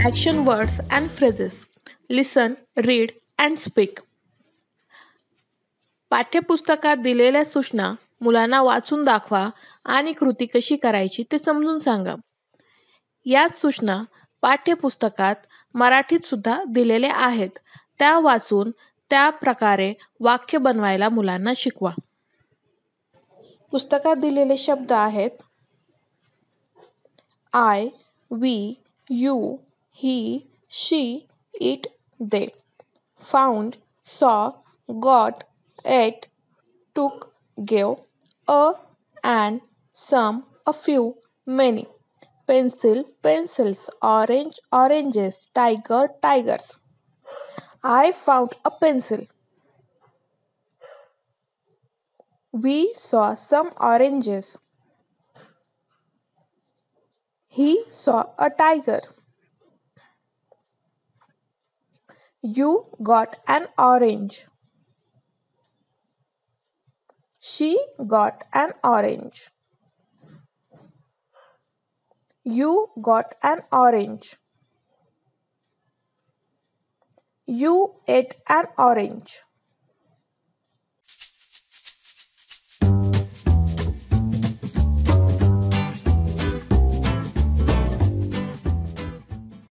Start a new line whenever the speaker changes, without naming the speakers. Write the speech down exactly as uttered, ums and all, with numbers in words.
Action words and phrases. Listen, read and speak. पाठ्यपुस्तकात दिलेल्या सूचना मुलांना वाचून दाखवा आणि कृती कशी करायची ते समजून सांगा. याच सूचना पाठ्यपुस्तकात मराठीत सुद्धा दिलेल्या आहेत. त्या वाचून त्या प्रकारे वाक्य बनवायला मुलांना शिकवा. पुस्तकात दिलेले शब्द आहेत I, we, you, he, she, it, they. Found, saw, got, ate, took, gave, a, an, some, a few, many. Pencil, pencils, orange, oranges, tiger, tigers. I found a pencil. We saw some oranges. He saw a tiger. You got an orange. She got an orange. You got an orange. You ate an orange.